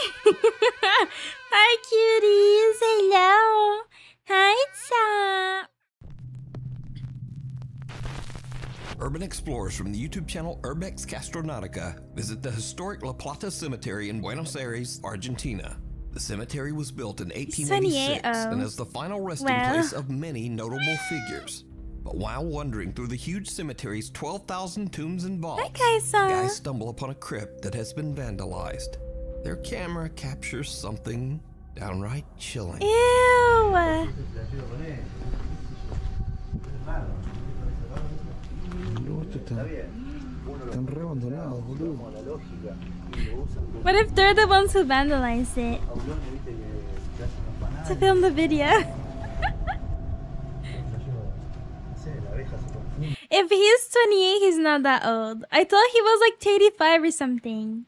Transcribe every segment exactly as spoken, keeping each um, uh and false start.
Hi, cuties. Hello. Hi, what's up? Urban explorers from the YouTube channel Urbex Castronautica visit the historic La Plata Cemetery in Buenos Aires, Argentina. The cemetery was built in eighteen eighty-six oh. and is the final resting Well. place of many notable figures. But while wandering through the huge cemetery's twelve thousand tombs and vaults, Kaisa. guys stumble upon a crypt that has been vandalized. Their camera captures something downright chilling. Ew. What if they're the ones who vandalized it? To film the video. If he's twenty-eight, he's not that old. I thought he was like thirty-five or something.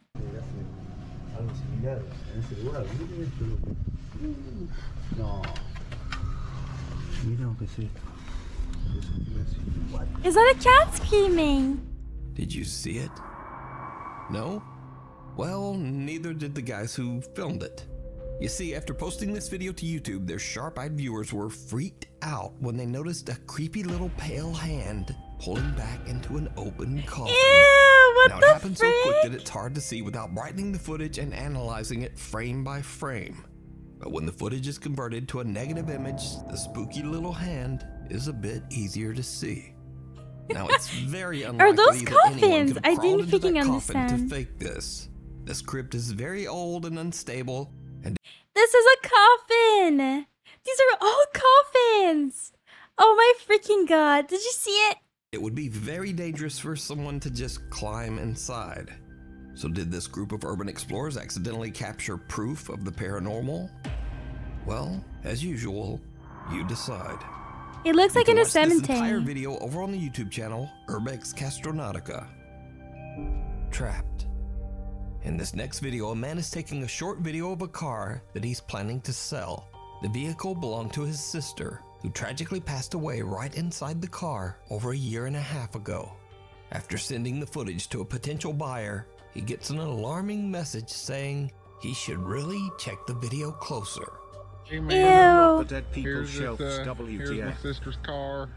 Is that a cat screaming? Did you see it? No? Well, neither did the guys who filmed it. You see, after posting this video to YouTube, their sharp-eyed viewers were freaked out when they noticed a creepy little pale hand pulling back into an open coffin. Ew, what now, the it happened frick? so quick that it's hard to see without brightening the footage and analyzing it frame by frame. But when the footage is converted to a negative image, the spooky little hand is a bit easier to see. Now, it's very unlikely those that anyone coffins? could I have crawled didn't into that freaking coffin understand. to fake this. This crypt is very old and unstable, and This is a coffin. These are all coffins. Oh my freaking god. Did you see it? it would be very dangerous for someone to just climb inside. So did this group of urban explorers accidentally capture proof of the paranormal? Well, as usual, you decide. It looks You like can in a watch this entire cemetery. video over on the YouTube channel Urbex Castronautica. Trapped. In this next video, a man is taking a short video of a car that he's planning to sell. The vehicle belonged to his sister, who tragically passed away right inside the car over a year and a half ago. After sending the footage to a potential buyer, he gets an alarming message saying he should really check the video closer. Hey man, Ew. The dead people here's, shelves, this, uh, W here's T my F. sister's car.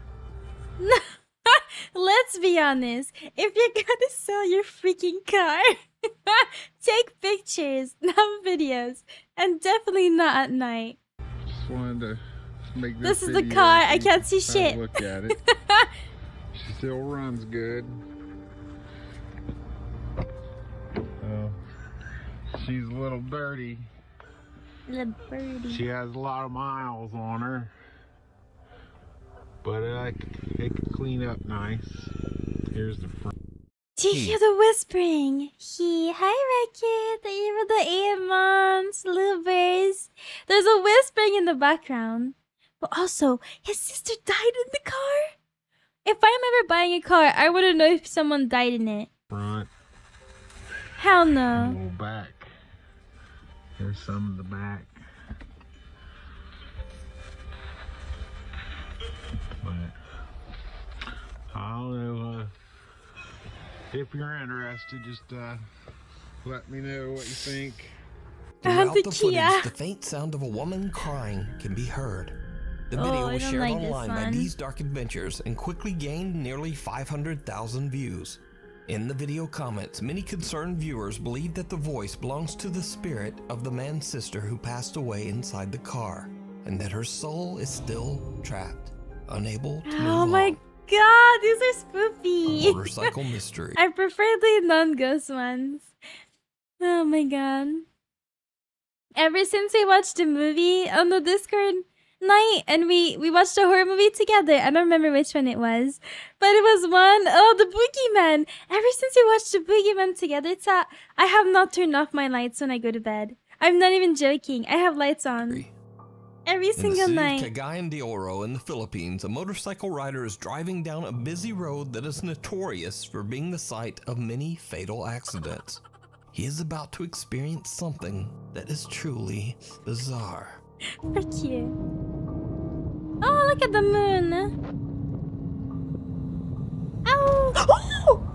Let's be honest. If you're gonna sell your freaking car, take pictures, not videos, and definitely not at night. Just wanted to make This this is the video car. so I you can't see can have a shit. Look at it. She still runs good. So, she's a little dirty. Little birdie. She has a lot of miles on her, but uh, it can clean up nice. Here's the front. Do you hear the whispering? He, hi Racket, thank you for the eight months, little bears. There's a whispering in the background. But also, his sister died in the car? If I'm ever buying a car, I want to know if someone died in it. Front, Hell and a no. little back. Here's some in the back. But I don't know. Uh, if you're interested, just uh, let me know what you think. Throughout the the Kia. footage, the faint sound of a woman crying can be heard. The Oh, video I was don't shared like this online by one. These Dark Adventures and quickly gained nearly five hundred thousand views. In the video comments, many concerned viewers believe that the voice belongs to the spirit of the man's sister who passed away inside the car, and that her soul is still trapped, unable to move Oh my on. god, these are A spoopy. motorcycle mystery. I prefer the non-ghost ones. Oh my god. Ever since we watched the movie on the Discord night and we, we watched a horror movie together, I don't remember which one it was, but it was one, oh, the Boogeyman. Ever since we watched the Boogeyman together, it's a, I have not turned off my lights when I go to bed. I'm not even joking. I have lights on. Every In the single city night. of Cagayan de Oro in the Philippines, a motorcycle rider is driving down a busy road that is notorious for being the site of many fatal accidents. He is about to experience something that is truly bizarre. Frick you. Oh, look at the moon. Ow! Oh!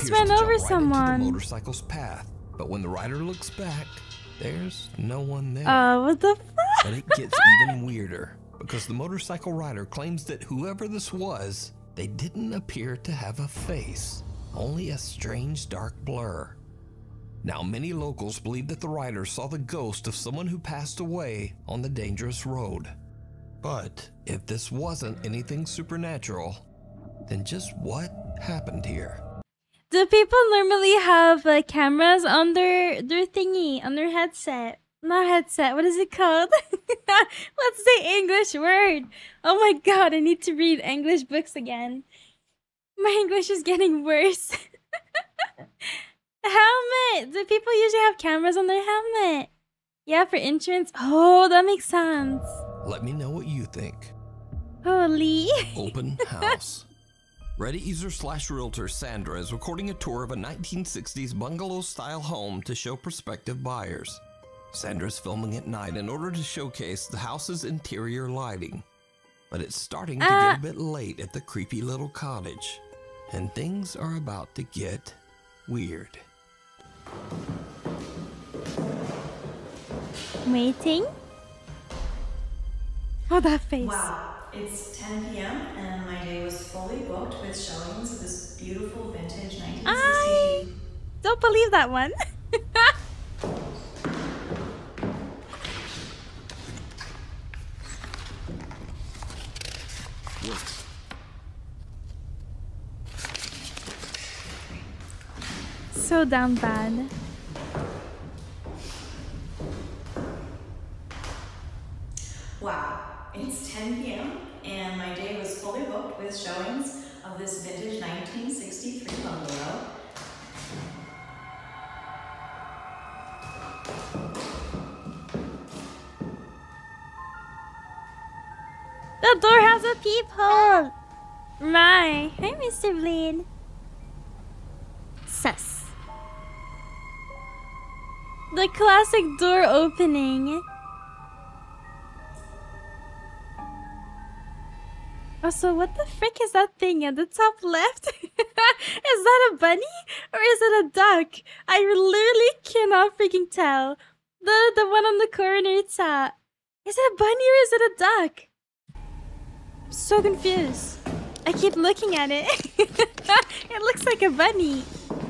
almost appears ran to jump over right into someone. the motorcycle's path, but when the rider looks back, there's no one there. Oh, what the fuck? But it gets even weirder, because the motorcycle rider claims that whoever this was, they didn't appear to have a face, only a strange dark blur. Now, many locals believe that the rider saw the ghost of someone who passed away on the dangerous road. But if this wasn't anything supernatural, then just what happened here? Do people normally have uh, cameras on their their thingy, on their headset? Not headset, what is it called? What's the English word? Oh my god, I need to read English books again. My English is getting worse. Helmet! Do people usually have cameras on their helmet? Yeah, for insurance? Oh, that makes sense. Let me know what you think. Holy. Open house. Reddit user slash realtor Sandra is recording a tour of a nineteen sixties bungalow-style home to show prospective buyers. Sandra's filming at night in order to showcase the house's interior lighting. But it's starting to uh, get a bit late at the creepy little cottage, and things are about to get weird. Waiting? Oh, that face. Wow, it's ten p m and my day was fully booked with showings of this beautiful vintage nineteen sixty. I don't believe that one. So down bad. Wow, it's ten p m and my day was fully booked with showings of this vintage nineteen sixty-three bungalow. The door has a peephole. My, hey, Mister Bleed. Sus. The classic door opening. Also, what the frick is that thing at the top left? Is that a bunny or is it a duck? I literally cannot freaking tell. The the one on the corner top. Is it a bunny or is it a duck? I'm so confused. I keep looking at it. It looks like a bunny.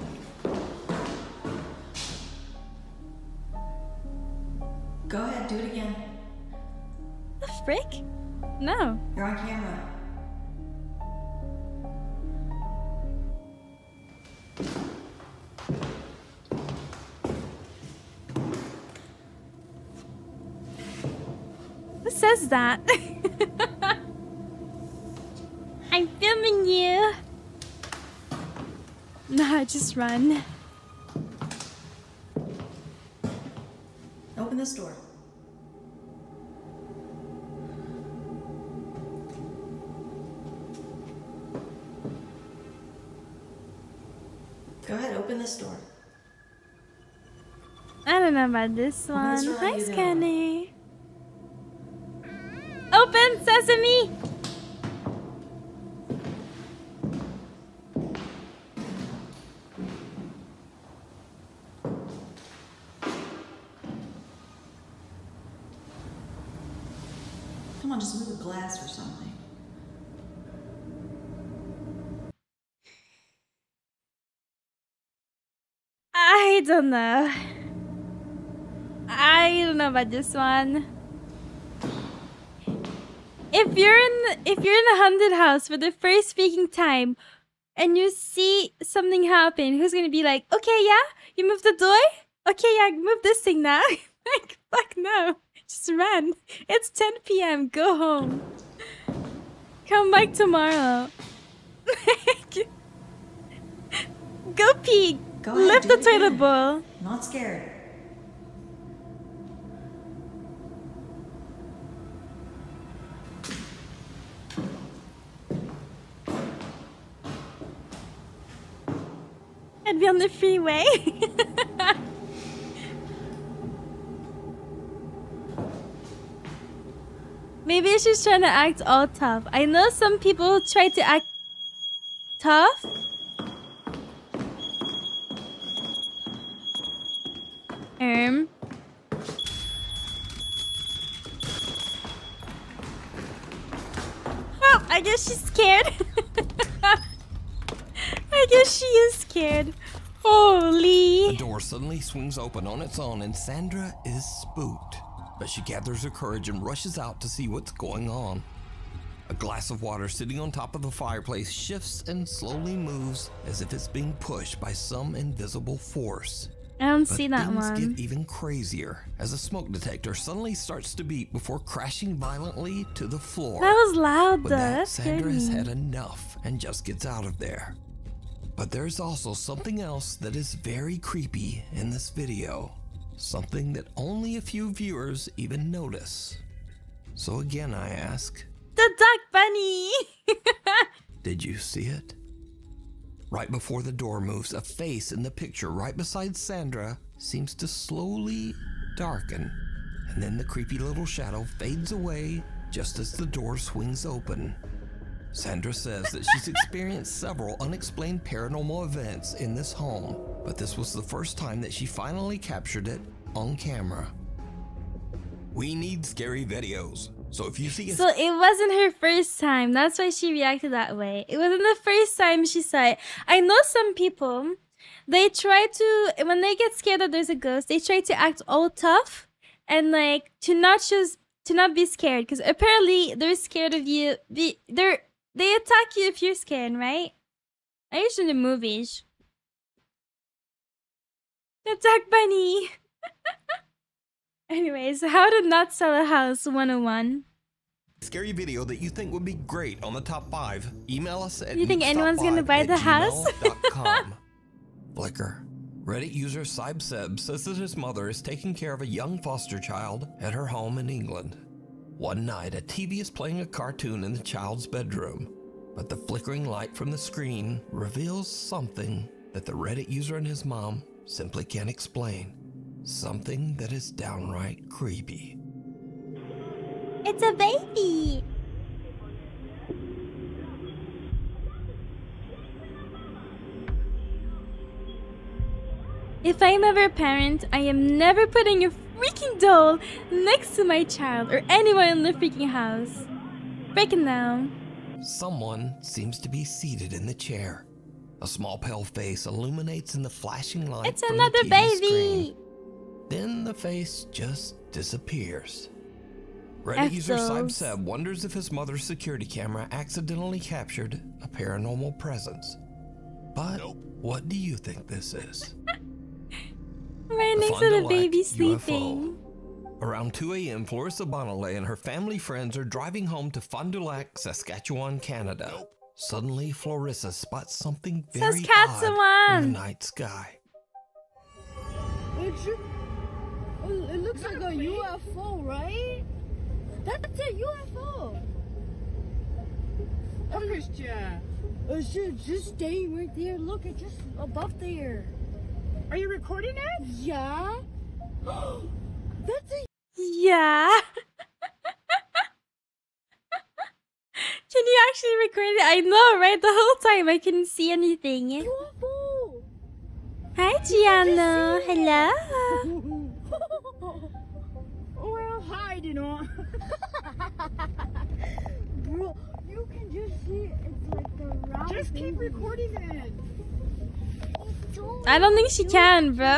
Go ahead, do it again. The frick? No. You're on camera. Who says that? I'm filming you. Nah, just run. Open this door. Go ahead, open this door. I don't know about this one. Let's try Hi, the other Scanner. Open sesame. Come on, just move the glass or something. I don't know. I don't know about this one. If you're in if you're in a haunted house for the first speaking time and you see something happen, who's gonna be like, okay, yeah, you move the door? Okay, yeah, move this thing now. Like, fuck no. Just run. It's ten p m Go home. Come back tomorrow. Go pee. Go ahead, Lift do the it toilet again. bowl. Not scared. I'd be on the freeway. Maybe she's trying to act all tough. I know some people try to act tough. Erm. Oh, I guess she's scared. I guess she is scared. Holy. The door suddenly swings open on its own and Sandra is spooked. But she gathers her courage and rushes out to see what's going on. A glass of water sitting on top of the fireplace shifts and slowly moves as if it's being pushed by some invisible force. I don't But see that things one. get even crazier as a smoke detector suddenly starts to beep before crashing violently to the floor. That was loud With though. that, That scared Sandra has me. had enough and just gets out of there. But there's also something else that is very creepy in this video. Something that only a few viewers even notice. So again I ask, The duck bunny. did you see it? Right before the door moves, a face in the picture right beside Sandra seems to slowly darken. And then the creepy little shadow fades away just as the door swings open. Sandra says that she's experienced several unexplained paranormal events in this home, but this was the first time that she finally captured it on camera. We need scary videos, so if you see a So it wasn't her first time. That's why she reacted that way. It wasn't the first time she saw it. I know some people, they try to, when they get scared that there's a ghost, they try to act all tough and like to not just, to not be scared. Because apparently they're scared of you. Be, they're, they attack you if you're scared, right? I used in the movies. The duck bunny. Anyways, how to not sell a house one oh one. scary video that you think would be great on the top five, email us at You think anyone's gonna buy the house? com. Flickr. Reddit user Sibseb says that his mother is taking care of a young foster child at her home in England. One night, a T V is playing a cartoon in the child's bedroom, but the flickering light from the screen reveals something that the Reddit user and his mom simply can't explain. Something that is downright creepy. It's a baby. If I'm ever a parent, I am never putting a freaking doll next to my child or anyone in the freaking house. Breaking down. Someone seems to be seated in the chair. A small pale face illuminates in the flashing light It's from another the T V baby. screen. Then the face just disappears. Reddit user F-those. Sibseb wonders if his mother's security camera accidentally captured a paranormal presence. But what do you think this is? Right A next Fond to du the Lac baby U F O. sleeping. Around two A M, Florissa Bonale and her family friends are driving home to Fond du Lac, Saskatchewan, Canada. Suddenly, Florissa spots something very odd in Saskatchewan. the night sky. It, it looks like a U F O, right? That's a U F O. Christian, It's just, just staying right there. Look, it's just above there. are you recording it? Yeah. That's a Yeah. Can you actually record it? I know, right? The whole time I couldn't see anything. U F O. Hi, Gianna. Hello. Well, hiding on. Bro, you can just see it's like the round. Just keep baby. recording it. It's so I don't think she can, bro.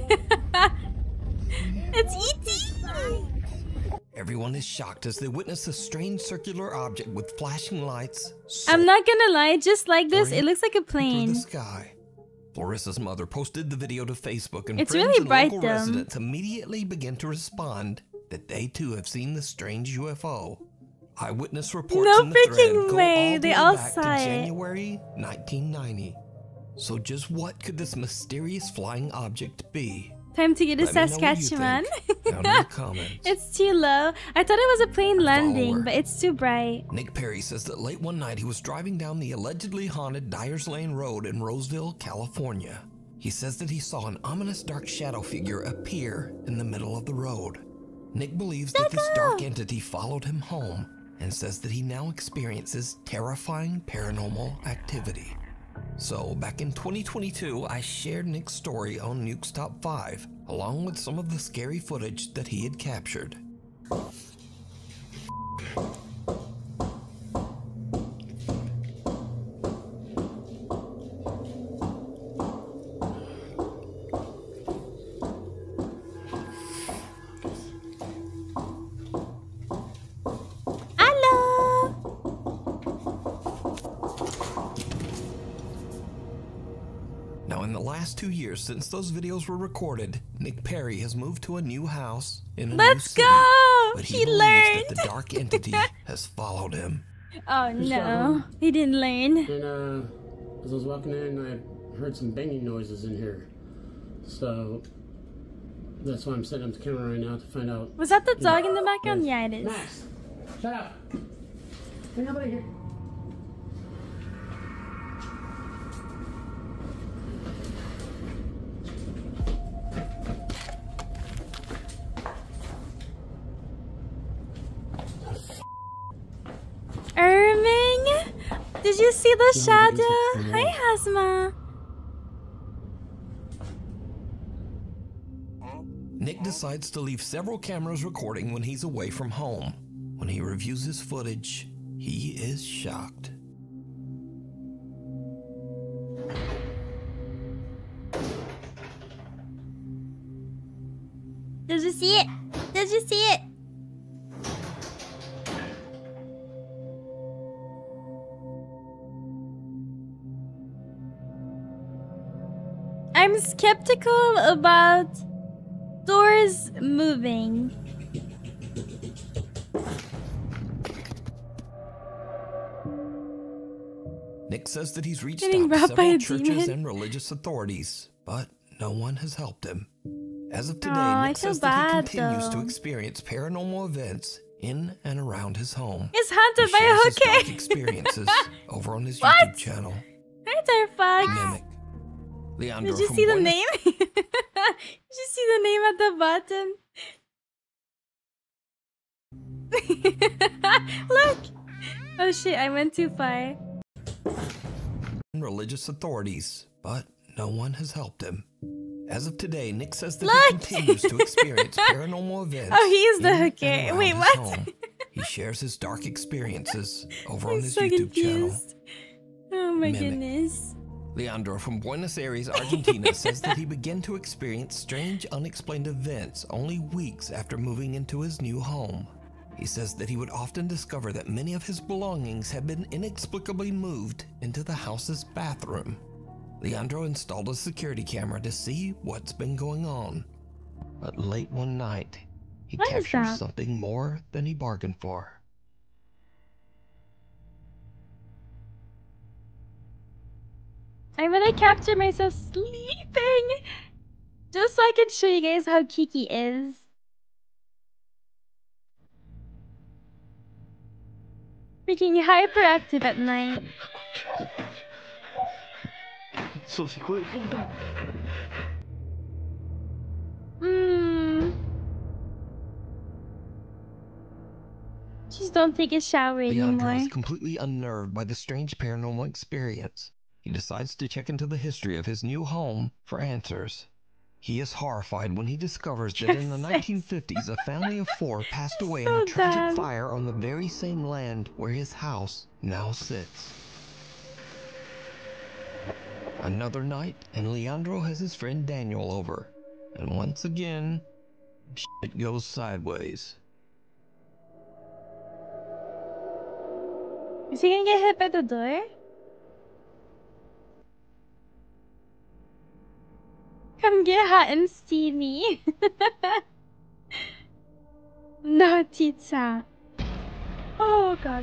It's E T Everyone is shocked as they witness a strange circular object with flashing lights I'm not gonna lie, just like this, soaring it looks like a through the plane. sky. Florissa's mother posted the video to Facebook, and It's friends really and bright, local though. residents immediately begin to respond that they too have seen the strange U F O. Eyewitness reports No in the thread freaking go way, all the they way all back saw to it. January nineteen ninety. So just what could this mysterious flying object be? Time to get to Let me know what you Saskatchewan. think down in the comments. It's too low. I thought it was a plane landing, Follower. but it's too bright. Nick Perry says that late one night he was driving down the allegedly haunted Dyers Lane Road in Roseville, California. He says that he saw an ominous dark shadow figure appear in the middle of the road. Nick believes that this dark entity followed him home and says that he now experiences terrifying paranormal activity. So, back in twenty twenty-two, I shared Nick's story on Nuke's Top five, along with some of the scary footage that he had captured. Now, in the last two years since those videos were recorded, Nick Perry has moved to a new house in a Let's new city. go! But he, He believes learned. that the dark entity has followed him. Oh no, he didn't learn. And uh, as I was walking in, I heard some banging noises in here. So that's why I'm setting up the camera right now to find out. Was that the dog in the background? Yeah, it is. Max, shut up. There's nobody here. Irving, did you see the No, shadow? it's- it's- Hi, Hasma. Nick decides to leave several cameras recording when he's away from home. When he reviews his footage, he is shocked. Did you see it? Did you see it? I'm skeptical about doors moving. Nick says that he's reached Getting out to robbed by several a churches demon. and religious authorities, but no one has helped him. As of today, Aw, I Nick feel says that he bad, continues to though. experience paranormal events in and around his home. It's hunted He by a shares his dark hooker. experiences over on his What? YouTube channel, Hi there, Fox. Mimic. Leandro Did you from see the Buenos- name? Did you see the name at the bottom? Look! Oh shit, I went too far. religious authorities, but no one has helped him. As of today, Nick says that Look! he continues to experience paranormal events. Oh, he is the in and hooker. around Wait, his what? home. He shares his dark experiences over I'm on his so YouTube channel. confused. Oh my Mimic. goodness. Leandro from Buenos Aires, Argentina says that he began to experience strange, unexplained events only weeks after moving into his new home. He says that he would often discover that many of his belongings had been inexplicably moved into the house's bathroom. Leandro installed a security camera to see what's been going on. But late one night, he What is captures that? something more than he bargained for. I'm gonna capture myself sleeping just so I can show you guys how Kiki is. Freaking hyperactive at night. Mmm. Just don't take a shower Leandro anymore. is completely unnerved by the strange paranormal experience. He decides to check into the history of his new home for answers. He is horrified when he discovers that in the nineteen fifties, a family of four passed away in So a tragic dumb. fire on the very same land where his house now sits. Another night, and Leandro has his friend Daniel over. And once again, shit goes sideways. Is he gonna get hit by the door? Come get hot and steamy. No, Tita. Oh god.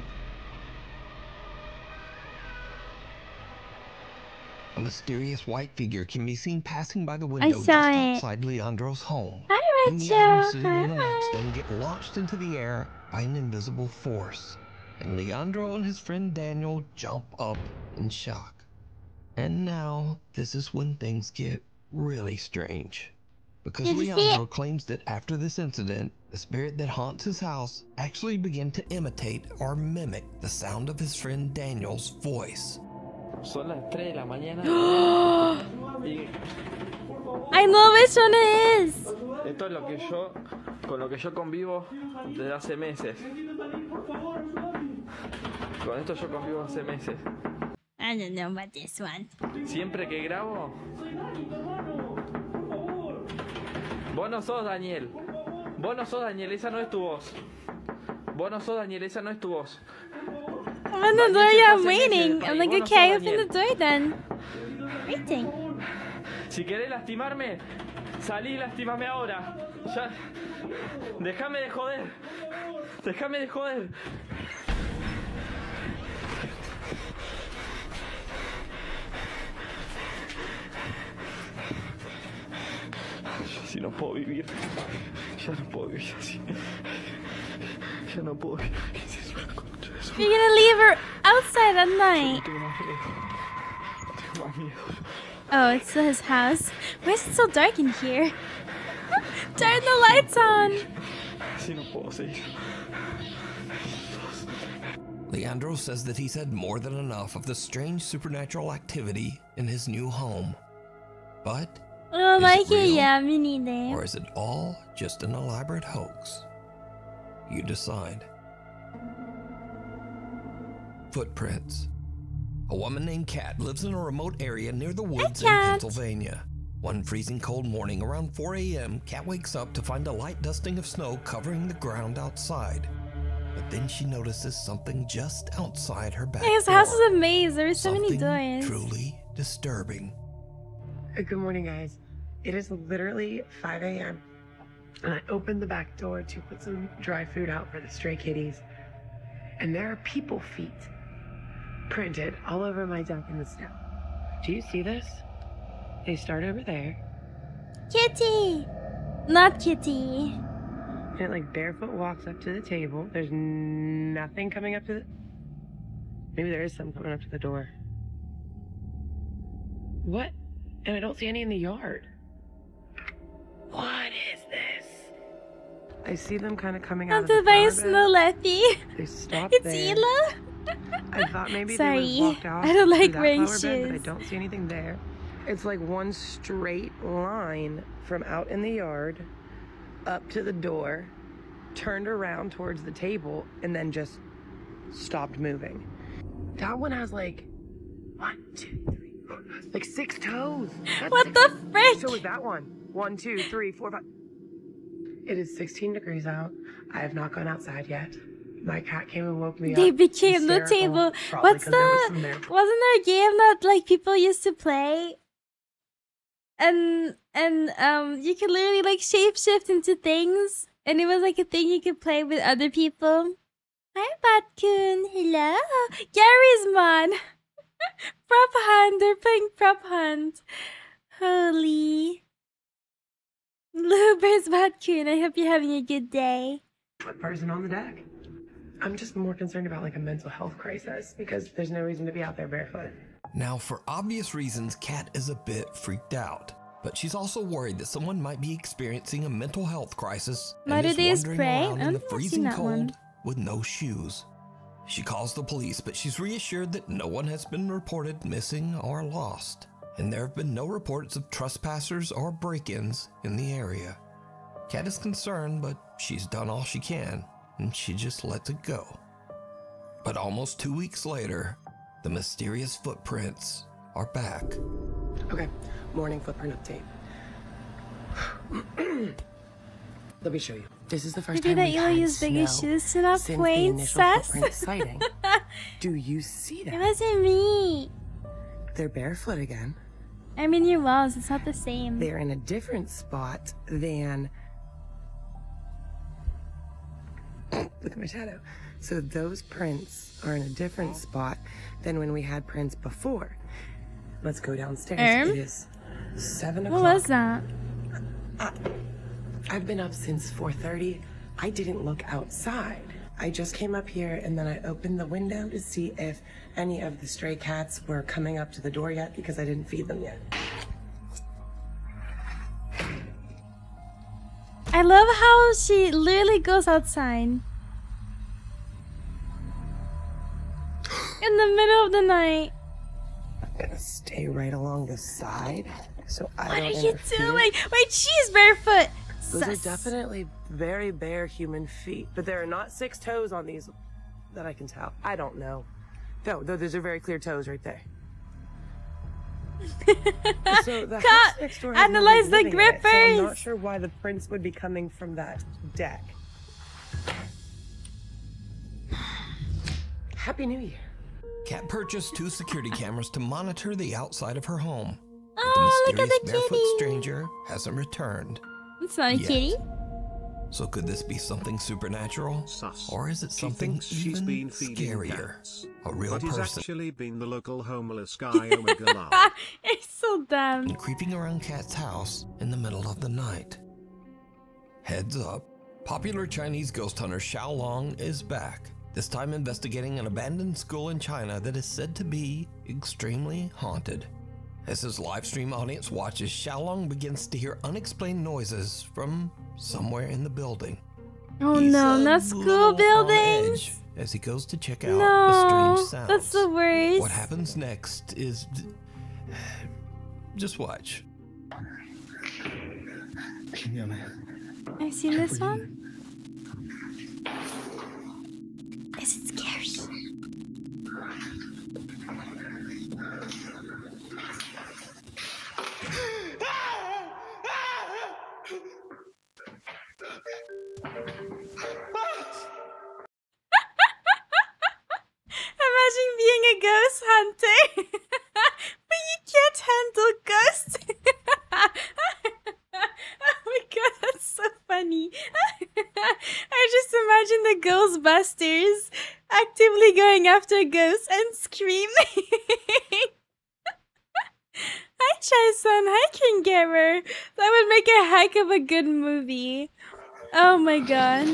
A mysterious white figure can be seen passing by the window just saw it. outside Leandro's home. Hi, And the items Rachel. sitting in the Hi. nightstand get launched into the air by an invisible force. And Leandro and his friend Daniel jump up in shock. And now, this is when things get really strange. Because Did you see Leandro it? claims that after this incident, the spirit that haunts his house actually began to imitate or mimic the sound of his friend Daniel's voice. Son las tres de la mañana. Y I know which one it is. esto es lo que yo, con lo que yo convivo desde hace meses. Con esto yo convivo hace meses. I don't know about this one. Siempre que grabo... Vos no sos Daniel. Vos no sos Daniel, esa no es tu voz. Vos no sos Daniel, esa no es tu voz. Open the door, yeah, I'm waiting. I'm like, okay, open the door then. Waiting. Si querés lastimarme, salí y lastímame ahora. Ya. Déjame de joder. Déjame de joder. Yo sí no puedo vivir. Ya no puedo vivir así. Ya no puedo vivir. You're gonna leave her outside at night. Oh, it's his house. Why is it so dark in here? Turn the lights on. Así no puedo seguir. Leandro says that he's had more than enough of the strange supernatural activity in his new home. But I don't is like it it, real? yeah, me neither. Or is it all just an elaborate hoax? You decide. Footprints. A woman named Kat lives in a remote area near the woods in Kat. Pennsylvania. One freezing cold morning around four A M, Kat wakes up to find a light dusting of snow covering the ground outside. But then she notices something just outside her back His door. house is a maze. There are so many Something doors. truly disturbing. Good morning, guys. It is literally five A M and I opened the back door to put some dry food out for the stray kitties. And there are people feet printed all over my deck in the snow. Do you see this? They start over there. Kitty! Not Kitty. And it like barefoot walks up to the table. There's n- nothing coming up to the... Maybe there is some coming up to the door. What? And I don't see any in the yard. What is this? I see them kind of coming out of the Not by flower Snow bed. Leffy. They stop It's there. Ela. I thought maybe Sorry, they would walk out I don't to like that wearing flower bed, but I shoes. don't see anything there. It's like one straight line from out in the yard up to the door, turned around towards the table, and then just stopped moving. That one has like one, two, three, four, like six toes. That's What six- the frick? So is that one? One, two, three, four, five. It is sixteen degrees out. I have not gone outside yet. My cat came and woke me They up. became the hysterical, table. probably What's 'cause there was the? some there. Wasn't there a game that like people used to play? And and um, you could literally like shapeshift into things, and it was like a thing you could play with other people. Hi, Batcoon. Hello, Gary's man. Prop hunt. They're playing prop hunt. Holy. Lubers Batcoon. I hope you're having a good day. What person on the deck? I'm just more concerned about like a mental health crisis because there's no reason to be out there barefoot. Now, for obvious reasons, Kat is a bit freaked out, but she's also worried that someone might be experiencing a mental health crisis and Mother is Day wandering spray? around I in the don't think I've seen freezing that cold one. with no shoes. She calls the police, but she's reassured that no one has been reported missing or lost, and there have been no reports of trespassers or break-ins in the area. Kat is concerned, but she's done all she can, and she just lets it go. But almost two weeks later, the mysterious footprints are back. Okay, morning footprint update. Let me show you. This is the first Maybe time that we've you'll had use bigger snow shoes to not since the point, initial sus. footprint sighting. Do you see It that? wasn't me. They're barefoot again. I mean, your walls. It's not the same. They're in a different spot than... Look at my shadow. So those prints are in a different spot than when we had prints before. Let's go downstairs. Erm? It is seven What o'clock. was that? I've been up since four thirty. I didn't look outside. I just came up here and then I opened the window to see if any of the stray cats were coming up to the door yet because I didn't feed them yet. I love how she literally goes outside. In the middle of the night. gonna stay right along the side so I What don't are you interfere. doing? Wait, she's barefoot. Those are Sus. definitely very bare human feet, but there are not six toes on these that I can tell. I don't know. No, though those are very clear toes right there. So the house Cut. next door has Analyze nobody the living in it, so I'm grippers. not sure why the prints would be coming from that deck. Happy New Year. Kat purchased two security cameras to monitor the outside of her home. Oh, But the look at mysterious the barefoot kitty. stranger hasn't returned. It's not a Yet. kitty. So could this be something supernatural? Sus. Or is it She something thinks she's even been feeding scarier? cats, A real but he's person. actually been the local homeless guy Omega Love. It's so dumb. And creeping around Kat's house in the middle of the night. Heads up, popular Chinese ghost hunter Xiao Long is back, this time investigating an abandoned school in China that is said to be extremely haunted. As his live stream audience watches, Xiao Long begins to hear unexplained noises from somewhere in the building. Oh He's no, a not little school on buildings. edge as he goes to check out the No, strange sounds. that's the worst. What happens next is... just watch. I've seen this one. Is it scary? Imagine being a ghost hunter, but you can't handle ghosts. Oh my god, that's so funny. I just imagine the Ghostbusters actively going after ghosts and screaming. Hi, Chai-san. Hi, King Gamer. That would make a heck of a good movie. Oh my god.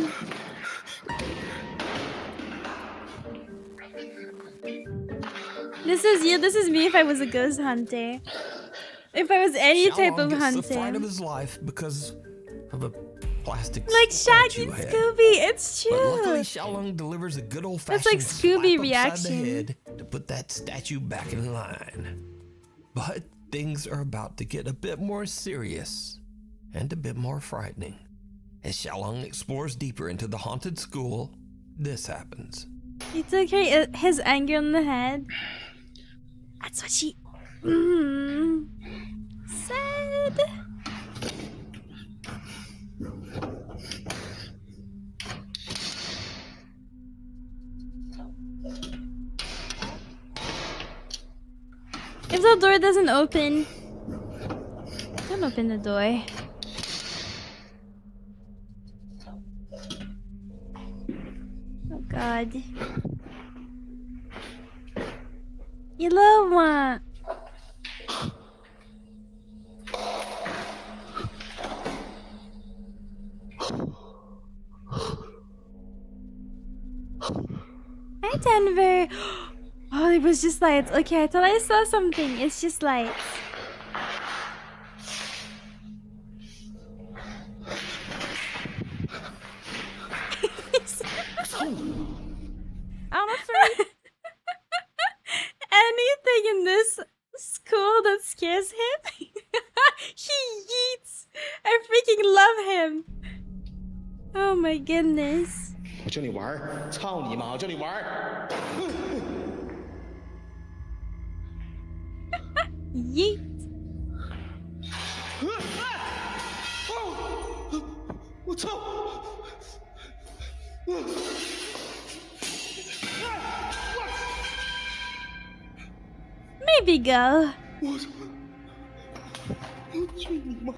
This is you. This is me if I was a ghost hunter. If I was any Xiao type Long of gets hunter. the fright of his life because of a plastic Like Shaggy statue and head. Scooby. It's But luckily, true. Xiao Long delivers a good old That's fashioned like Scooby upside reaction. the head to put that statue back in line. But things are about to get a bit more serious and a bit more frightening. As Xiao Long explores deeper into the haunted school, this happens. He took her, uh, his anger on the head. That's what she mm, said. If the door doesn't open, don't open the door. Oh god. Iloma. Hi, Denver. Oh, it was just lights. Okay, I thought I saw something. It's just lights. I'm sorry. Anything in this school that scares him? He yeets. I freaking love him. Oh my goodness. 我教你玩儿，操你妈！我教你玩儿。 Yeet. 我操！ Maybe go. 我操！我去你妈！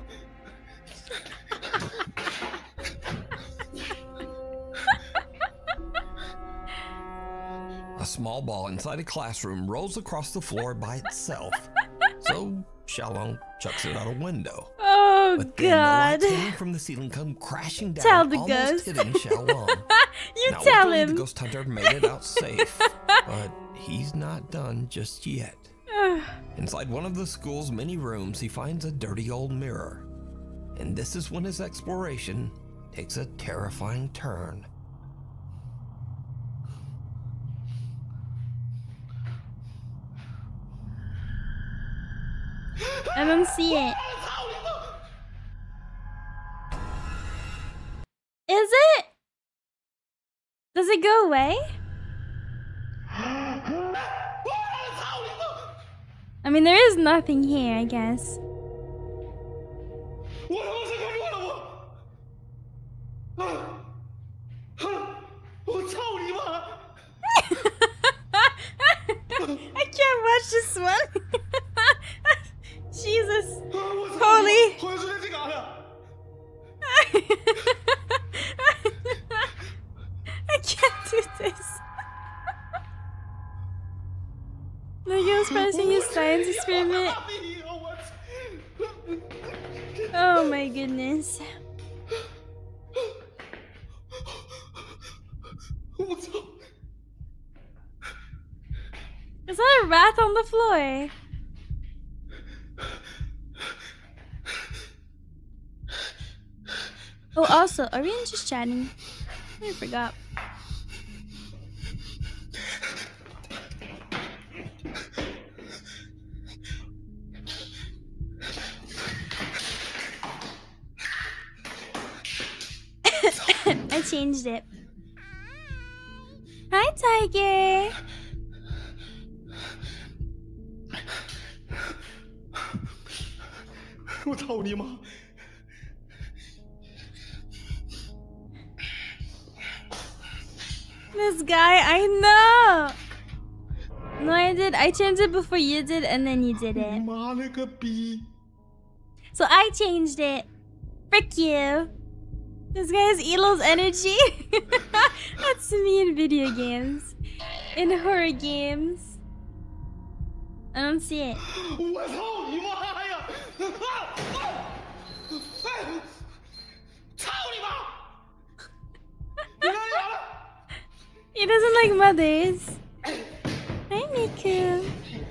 A small ball inside a classroom rolls across the floor by itself. So Xiao Long chucks it out a window. Oh But then god. the lights hanging from the ceiling come crashing down, Tell the almost ghost. hitting Xiao Long. You now, tell luckily, him. The ghost hunter made it out safe, but he's not done just yet. Inside one of the school's many rooms, he finds a dirty old mirror. And this is when his exploration takes a terrifying turn. I don't see it. Is it? Does it go away? I mean, there is nothing here, I guess. I can't watch this one. Jesus. Holy. I can't do this. The girl's pressing his science experiment. Oh my goodness. Is that a rat on the floor? Oh, also, are we in just chatting? I forgot. I changed it. Hi, Tiger. This guy, I know. No, I did. I changed it before you did, and then you did it. So I changed it. Frick you. This guy has Elo's energy. That's me in video games. In horror games. I don't see it. He doesn't like mothers. Hi, Miku.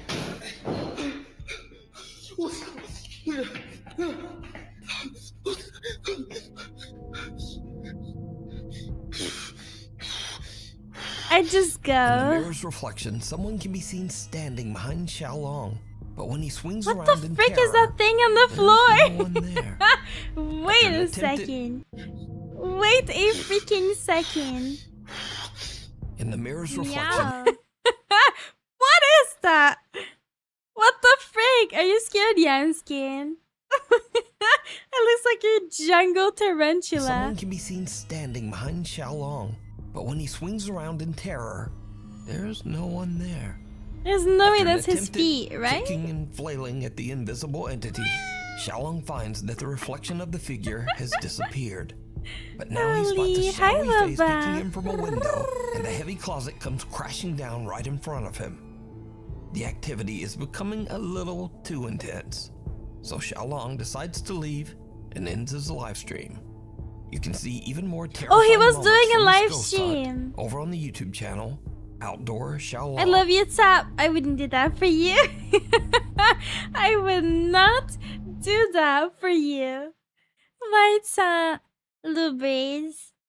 I just go. In the mirror's reflection, someone can be seen standing behind Xiaolong. But when he swings what around the in frick terror, is that thing on the floor? no one there. Wait a second. Wait a freaking second. In the mirror's reflection. Yeah. What is that? What the frick? Are you scared, Yanskin? It looks like a jungle tarantula. Someone can be seen standing behind Xiaolong. But when he swings around in terror, there's no one there. There's no After way an that's his attempt at feet, right? Kicking and flailing at the invisible entity, Xiaolong finds that the reflection of the figure has disappeared. But now he spots Holy, a hi, shadowy face Baba. peeking in from a window, and the heavy closet comes crashing down right in front of him. The activity is becoming a little too intense, so Xiaolong decides to leave and ends his live stream. You can see even more terrifying Oh, he was moments doing a from this live ghost hunt stream. over on the YouTube channel, Outdoor Xiaolong. I love you, Tap. I wouldn't do that for you. I would not do that for you. My Tap, little breeze.